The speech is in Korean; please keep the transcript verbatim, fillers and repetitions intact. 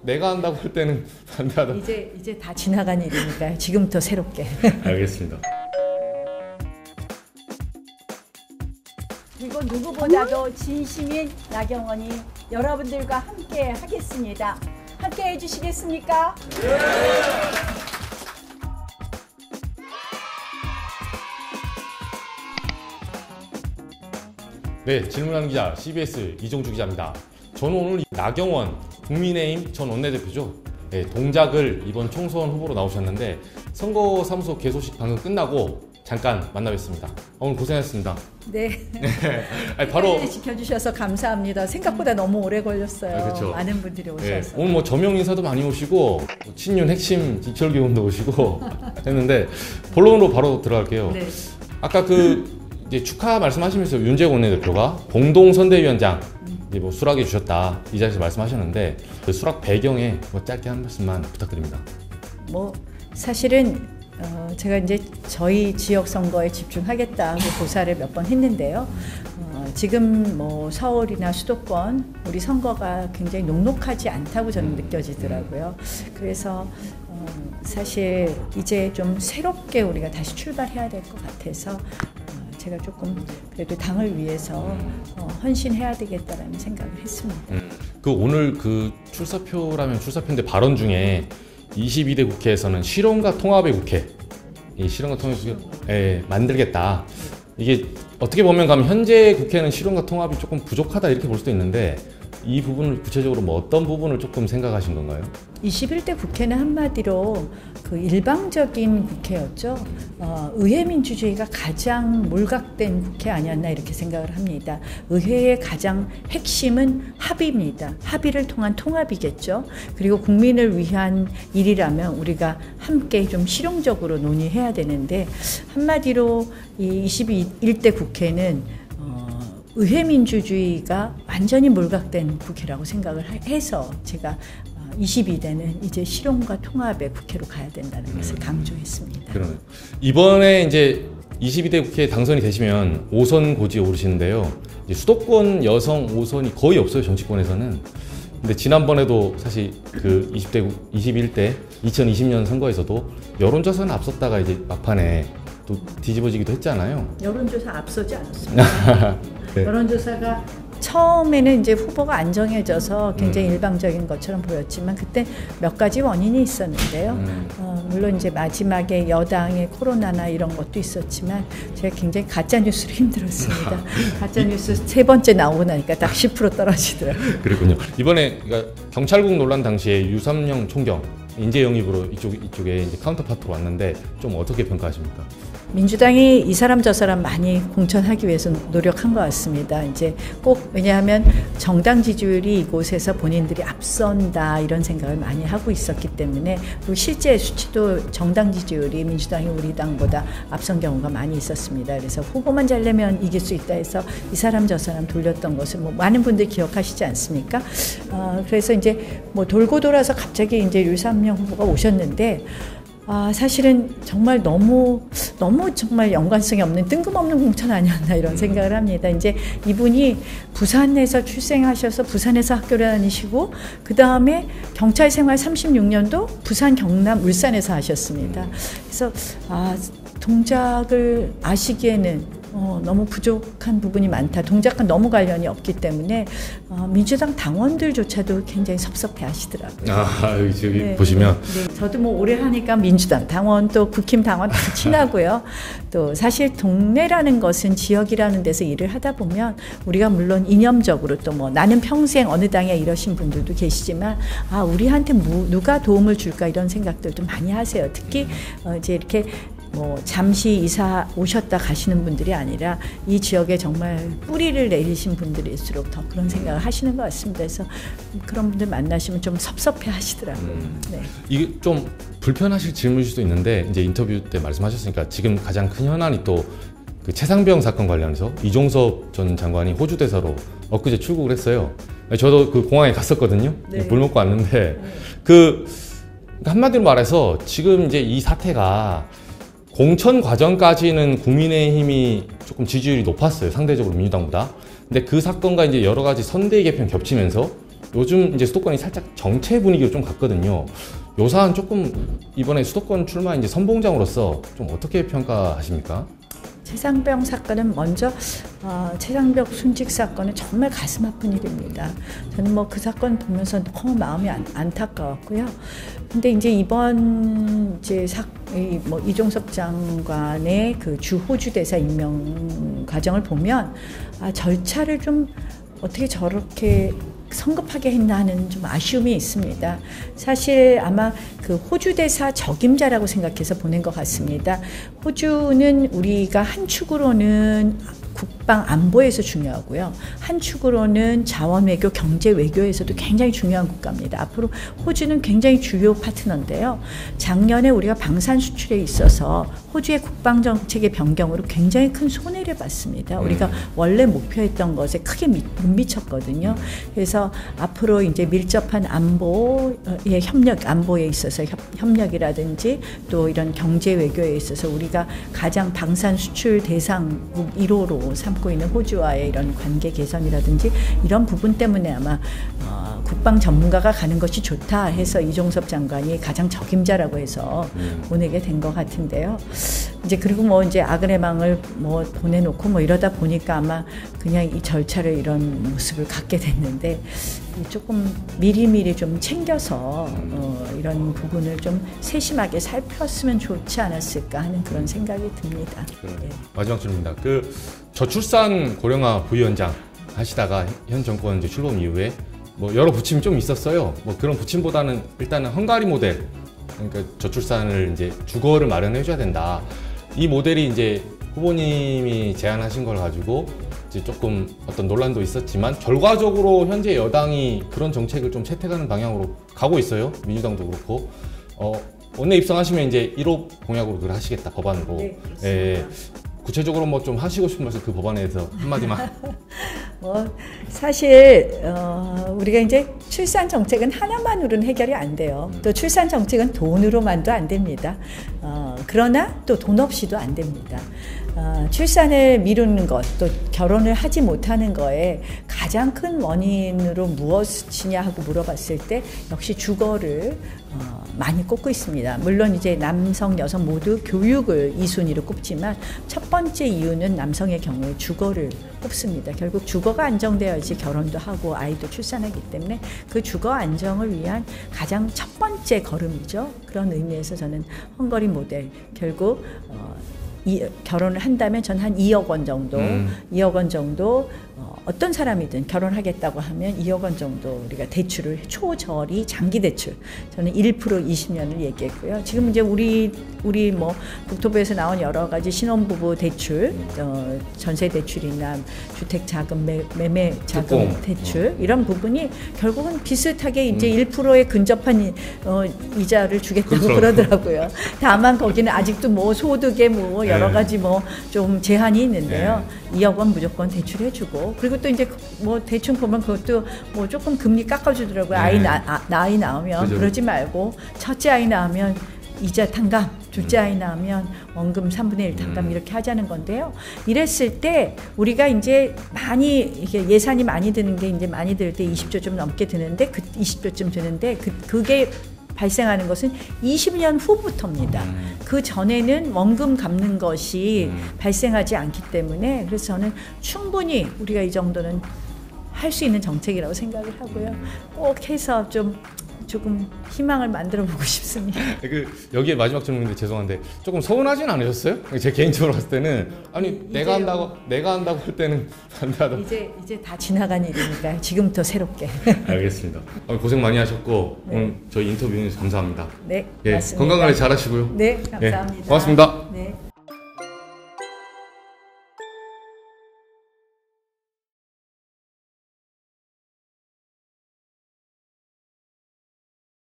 내가 한다고 할 때는 반대하다. 이제 이제 다 지나간 일이니까요. 지금부터 새롭게. 알겠습니다. 그리고 누구보다도 진심인 나경원이 여러분들과 함께 하겠습니다. 함께 해주시겠습니까? 네, 질문하는 기자 씨비에스 이종주 기자입니다. 저는 오늘 나경원 국민의힘 전 원내대표죠. 네, 동작을 이번 총선 후보로 나오셨는데 선거사무소 개소식 방금 끝나고 잠깐 만나뵙습니다. 오늘 고생하셨습니다. 네. 네. 아니, 바로 지켜주셔서 감사합니다. 생각보다 너무 오래 걸렸어요. 아, 그렇죠. 많은 분들이 오셔서. 네, 오늘 뭐 저명 인사도 많이 오시고 뭐 친윤 핵심 이철규 의원도 오시고 했는데 본론으로 바로 들어갈게요. 네. 아까 그 이제 축하 말씀하시면서 윤재욱 원내대표가 공동선대위원장 이제 뭐 수락해 주셨다 이 자리에서 말씀하셨는데 그 수락 배경에 뭐 짧게 한 말씀만 부탁드립니다. 뭐 사실은 어 제가 이제 저희 지역 선거에 집중하겠다고 고사를 몇 번 했는데요. 어 지금 뭐 서울이나 수도권 우리 선거가 굉장히 녹록하지 않다고 저는 느껴지더라고요. 그래서 어 사실 이제 좀 새롭게 우리가 다시 출발해야 될 것 같아서 제가 조금 그래도 당을 위해서 어, 헌신해야 되겠다라는 생각을 했습니다. 음, 그 오늘 그 출사표라면 출사표인데 발언 중에 이십이 대 국회에서는 실용과 통합의 국회, 이 실용과 통합의 국회 만들겠다. 이게 어떻게 보면 가면 현재 국회는 실용과 통합이 조금 부족하다 이렇게 볼 수도 있는데 이 부분을 구체적으로 뭐 어떤 부분을 조금 생각하신 건가요? 이십일 대 국회는 한마디로 그 일방적인 국회였죠. 어, 의회 민주주의가 가장 몰각된 국회 아니었나 이렇게 생각을 합니다. 의회의 가장 핵심은 합의입니다. 합의를 통한 통합이겠죠. 그리고 국민을 위한 일이라면 우리가 함께 좀 실용적으로 논의해야 되는데 한마디로 이 이십일 대 국회는 의회 민주주의가 완전히 몰각된 국회라고 생각을 해서 제가 이십이 대는 이제 실용과 통합의 국회로 가야 된다는 것을 강조했습니다. 그러네요. 이번에 이제 이십이 대 국회에 당선이 되시면 오 선 고지에 오르시는데요. 이제 수도권 여성 오 선이 거의 없어요, 정치권에서는. 근데 지난번에도 사실 그 이십 대, 이십일 대 이천이십 년 선거에서도 여론조사는 앞섰다가 이제 막판에 또 뒤집어지기도 했잖아요. 여론조사 앞서지 않았습니다. 네. 여론조사가 처음에는 이제 후보가 안 정해져서 굉장히 음. 일방적인 것처럼 보였지만 그때 몇 가지 원인이 있었는데요. 음. 어, 물론 이제 마지막에 여당의 코로나나 이런 것도 있었지만 제가 굉장히 가짜 뉴스로 힘들었습니다. 가짜 뉴스 세 번째 나오고 나니까 딱 십 퍼센트 떨어지더라고요. 그렇군요. 이번에 그러니까 경찰국 논란 당시에 유삼영 총경 인재 영입으로 이쪽 이쪽에 이제 카운터파트로 왔는데 좀 어떻게 평가하십니까? 민주당이 이 사람 저 사람 많이 공천하기 위해서 노력한 것 같습니다. 이제 꼭 왜냐하면 정당 지지율이 이곳에서 본인들이 앞선다 이런 생각을 많이 하고 있었기 때문에 그리고 실제 수치도 정당 지지율이 민주당이 우리 당보다 앞선 경우가 많이 있었습니다. 그래서 후보만 잘 내면 이길 수 있다 해서 이 사람 저 사람 돌렸던 것을 뭐 많은 분들이 기억하시지 않습니까? 어, 그래서 이제 뭐 돌고 돌아서 갑자기 이제 유삼영 후보가 오셨는데. 아, 사실은 정말 너무, 너무 정말 연관성이 없는 뜬금없는 공천 아니었나 이런 생각을 합니다. 이제 이분이 부산에서 출생하셔서 부산에서 학교를 다니시고, 그 다음에 경찰 생활 삼십육 년도 부산, 경남, 울산에서 하셨습니다. 그래서, 아, 동작을 아시기에는 어, 너무 부족한 부분이 많다. 동작과 너무 관련이 없기 때문에 어, 민주당 당원들조차도 굉장히 섭섭해 하시더라고요. 아, 여기 저기 네, 보시면 네, 저도 뭐 오래 하니까 민주당 당원 또 국힘 당원 다 친하고요. 또 사실 동네라는 것은 지역이라는 데서 일을 하다 보면 우리가 물론 이념적으로 또 뭐 나는 평생 어느 당에 이러신 분들도 계시지만 아 우리한테 무, 누가 도움을 줄까 이런 생각들도 많이 하세요. 특히 어, 이제 이렇게 뭐 잠시 이사 오셨다 가시는 분들이 아니라 이 지역에 정말 뿌리를 내리신 분들일수록 더 그런 생각을 하시는 것 같습니다. 그래서 그런 분들 만나시면 좀 섭섭해 하시더라고요. 음. 네. 이게 좀 불편하실 질문일 수도 있는데 이제 인터뷰 때 말씀하셨으니까 지금 가장 큰 현안이 또 그 최상병 사건 관련해서 이종섭 전 장관이 호주 대사로 엊그제 출국을 했어요. 저도 그 공항에 갔었거든요. 네. 물 먹고 왔는데 네. 그 한마디로 말해서 지금 이제 이 사태가 공천 과정까지는 국민의힘이 조금 지지율이 높았어요. 상대적으로 민주당보다. 근데 그 사건과 이제 여러 가지 선대위 개편 겹치면서 요즘 이제 수도권이 살짝 정체 분위기로 좀 갔거든요. 요 사안 조금 이번에 수도권 출마 이제 선봉장으로서 좀 어떻게 평가하십니까? 최상병 사건은 먼저 어, 최상병 순직 사건은 정말 가슴 아픈 일입니다. 저는 뭐 그 사건 보면서 너무 마음이 안, 안타까웠고요. 근데 이제 이번 이제 사, 이, 뭐 이종섭 장관의 그 주 호주 대사 임명 과정을 보면 아, 절차를 좀 어떻게 저렇게 성급하게 했나 하는 좀 아쉬움이 있습니다. 사실 아마 그 호주 대사 적임자라고 생각해서 보낸 것 같습니다. 호주는 우리가 한 축으로는 국방 안보에서 중요하고요. 한 축으로는 자원 외교, 경제 외교에서도 굉장히 중요한 국가입니다. 앞으로 호주는 굉장히 주요 파트너인데요. 작년에 우리가 방산 수출에 있어서 호주의 국방 정책의 변경으로 굉장히 큰 손해를 봤습니다. 우리가 원래 목표했던 것에 크게 미, 못 미쳤거든요. 그래서 앞으로 이제 밀접한 안보의 협력, 안보에 있어서 협, 협력이라든지 또 이런 경제 외교에 있어서 우리가 가장 방산 수출 대상국 일 호로 삼고 있는 호주와의 이런 관계 개선이라든지 이런 부분 때문에 아마 어, 국방 전문가가 가는 것이 좋다 해서 이종섭 장관이 가장 적임자라고 해서 음. 보내게 된 것 같은데요. 이제 그리고 뭐 이제 아그레망을 뭐 보내놓고 뭐 이러다 보니까 아마 그냥 이 절차를 이런 모습을 갖게 됐는데 조금 미리미리 좀 챙겨서 어, 이런 부분을 좀 세심하게 살폈으면 좋지 않았을까 하는 그런 생각이 듭니다. 네. 마지막 질문입니다. 그 저출산 고령화 부위원장 하시다가 현 정권 이제 출범 이후에 뭐 여러 부침이 좀 있었어요. 뭐 그런 부침보다는 일단은 헝가리 모델, 그러니까 저출산을 이제 주거를 마련해 줘야 된다. 이 모델이 이제 후보님이 제안하신 걸 가지고 이제 조금 어떤 논란도 있었지만 결과적으로 현재 여당이 그런 정책을 좀 채택하는 방향으로 가고 있어요. 민주당도 그렇고. 어, 원내 입성하시면 이제 일 호 공약으로 그걸 하시겠다, 법안으로. 네, 그렇습니다. 예, 구체적으로 뭐 좀 하시고 싶은 말씀 그 법안에 대해서 한마디만. 뭐 사실 어, 우리가 이제 출산 정책은 하나만으로는 해결이 안 돼요. 또 출산 정책은 돈으로만도 안 됩니다. 어, 그러나 또 돈 없이도 안 됩니다. 어, 출산을 미루는 것, 또 결혼을 하지 못하는 거에 가장 큰 원인으로 무엇이냐 하고 물어봤을 때 역시 주거를 어, 많이 꼽고 있습니다. 물론 이제 남성, 여성 모두 교육을 이 순위로 꼽지만 첫 번째 이유는 남성의 경우에 주거를 꼽습니다. 결국 주거가 안정되어야지 결혼도 하고 아이도 출산하기 때문에 그 주거 안정을 위한 가장 첫 번째 걸음이죠. 그런 의미에서 저는 헝가리 모델 결국 어, 이, 결혼을 한다면 전 한 이억 원 정도, 음. 이억 원 정도 어, 어떤 사람이든 결혼하겠다고 하면 이억 원 정도 우리가 대출을 초저리 장기 대출 저는 일 퍼센트 이십 년을 얘기했고요. 지금 이제 우리 우리 뭐 국토부에서 나온 여러 가지 신혼부부 대출, 어, 전세 대출이나 주택 자금 매, 매매 자금 특공. 대출 어. 이런 부분이 결국은 비슷하게 이제 음. 일 퍼센트에 근접한 어, 이자를 주겠다고 그렇죠. 그러더라고요. 다만 거기는 아직도 뭐 소득에 뭐 여러 네. 가지 뭐 좀 제한이 있는데요. 네. 이억 원 무조건 대출해주고 그리고 또 이제 뭐 대충 보면 그것도 뭐 조금 금리 깎아주더라고요. 네. 아이 나, 아, 나이 나오면 그죠. 그러지 말고 첫째 아이 낳으면 이자 탕감, 둘째 아이 낳으면 원금 삼분의 일 탕감 이렇게 하자는 건데요. 이랬을 때 우리가 이제 많이 이게 예산이 많이 드는 게 이제 많이 들 때 이십조 좀 넘게 드는데 그 이십조쯤 드는데 그 그게 발생하는 것은 이십 년 후부터입니다. 음. 그 전에는 원금 갚는 것이 음. 발생하지 않기 때문에 그래서 저는 충분히 우리가 이 정도는 할 수 있는 정책이라고 생각을 하고요. 꼭 해서 좀 조금 희망을 만들어 보고 싶습니다. 그 여기에 마지막 질문인데 죄송한데 조금 서운하진 않으셨어요? 제 개인적으로 봤을 때는 아니 이, 내가 한다고 내가 한다고 할 때는 한다고 이제 이제 다 지나간 일이니까 지금부터 새롭게. 알겠습니다. 고생 많이 하셨고 네. 오늘 저희 인터뷰에서 감사합니다. 네, 예, 맞습니다. 건강관리 잘하시고요. 네, 감사합니다. 예, 고맙습니다. 네.